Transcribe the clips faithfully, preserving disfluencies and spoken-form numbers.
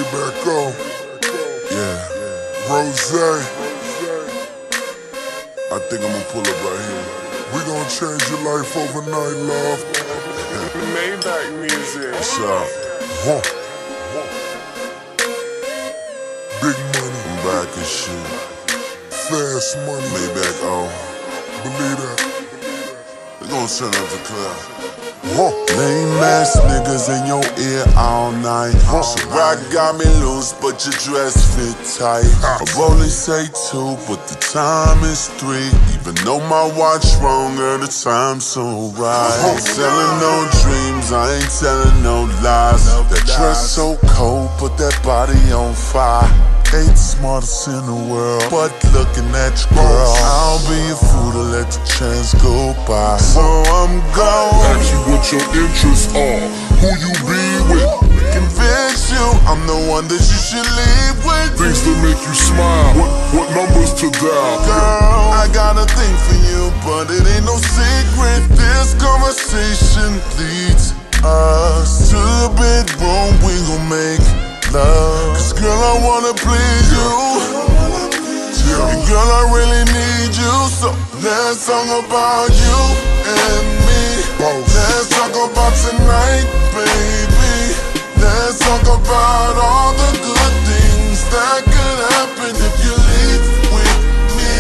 back on. Yeah. Rose. I think I'm gonna pull up right here. We gonna change your life overnight, love. Maybach music. What's up? Huh. Big money. I'm back and shit. Fast money. Maybach on. Believe that. We gonna send up the club. Huh. Lame ass niggas in your ear all night. Huh. So rock got me loose, but your dress fit tight. I only say two, but the time is three. Even though my watch wrong, girl, the time's so right. Ain't selling no dreams, I ain't telling no lies. That dress so cold, put that body on fire. Ain't the smartest in the world, but looking at your girl, I'll be a fool to let the chance go by. So I'm gone. Ask you what your interests are, who you be with. Convince you I'm the one that you should leave with. Things that make you smile, what, what numbers to dial. Girl, I got a thing for you, but it ain't no secret. This conversation leads us to the bedroom, we gon' make love. Cause girl, I wanna please you, and girl, I really need you. So let's talk about you and me. Let's talk about tonight, baby. Let's talk about all the good things that could happen if you leave with me,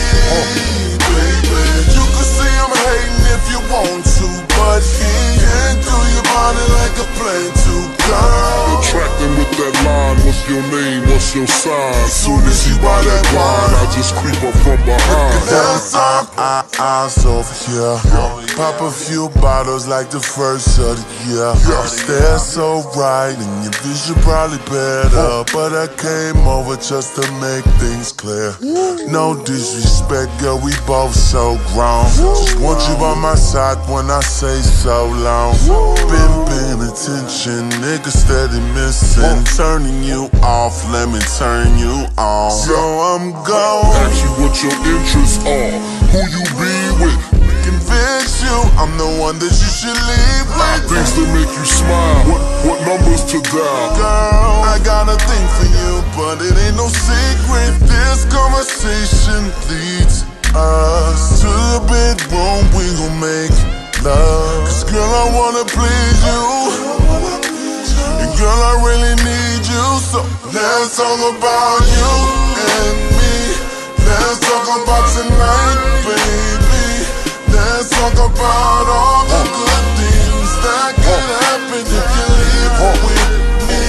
baby. You can say I'm hating if you want to, but he can't do your body like a plane to go. Attracting with that line, what's your name, what's your sign? Soon as he buy that wine, I just creep up from behind. That's our eyes over here. Pop a few bottles like the first of the year. Stare so right and your vision probably better, but I came over just to make things clear. No disrespect, girl, we both so grown. Just want you by my side when I say so long. Been paying attention, niggas steady missing. Turning you off, let me turn you on. So I'm gone. Ask you what your interests are, who you be with. Convince you I'm the one that you should leave with. Things that make you smile, what, what numbers to dial. Girl, I got a thing for you, but it ain't no secret. This conversation leads us to the bedroom, we gon' make love. Cause girl, I wanna please you, and girl, I really need you. So let's talk about you and me. Let's talk about tonight, baby. Let's talk about all the good things that could happen if you leave with me,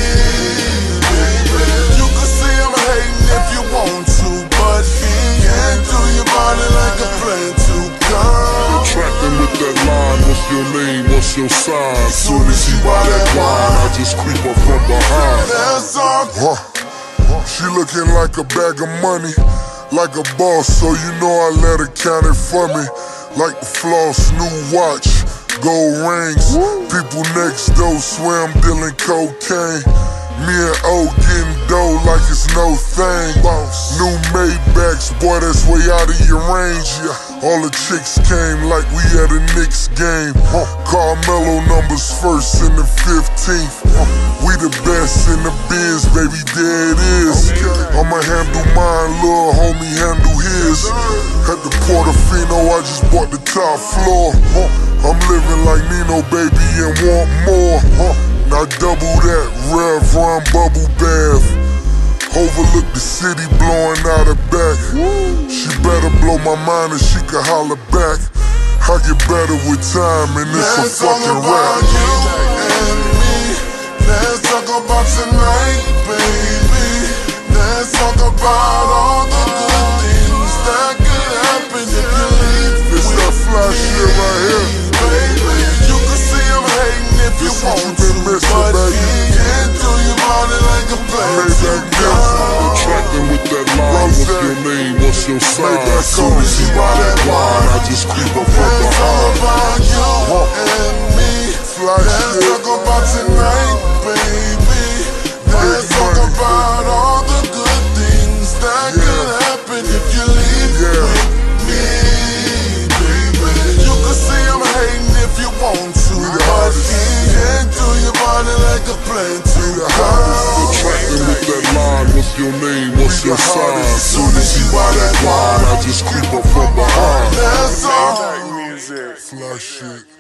baby. You can say I'm hating if you want to, but he can't do your body like a plane to go. Attracting with that line, what's your name, what's your sign? Soon as he buy that wine, I just creep up from behind. Let's talk. Huh. She looking like a bag of money, like a boss, so you know I let her count it for me. Like the floss, new watch, gold rings. People next door swear I'm dealing cocaine. Me and O getting dough like it's no thing. New Maybachs, boy, that's way out of your range. Yeah. All the chicks came like we at a Knicks game. Carmelo numbers first in the fifteenth. We the best in the biz, baby, there it is. I'ma handle mine, little homie handle his. At the Portofino, I just bought the top floor. I'm living like Nino, baby, and want more. Now double that, Rev Run bubble bath. Overlook the city blowing out her back. She better blow my mind and she can holler back. I get better with time and it's a fucking rap. You and me. Let's talk about tonight, baby. Let's talk about all the good things that could happen if you leave with me. It's that fly shit right here. Baby, you can see I'm hating if you This what want you been to, missing, but baby. he can't do your body like a plane to go. Attracting with that line, what's your name, what's your sign? Soon as he buy that wine, I just creep up from let's talk behind. about you and me. Fly Let's shit. talk about tonight, baby. Let's talk money. about all the good things that Yeah. could happen if you leave Yeah. with me, baby. You can say I'm hating if you want to, We the but hardest. he can't do your body like a plane to go. Attracting with that What's your name? What's your sign? Soon as he buy that wine, I just creep up from behind. That's all. Maybach music. Fly shit.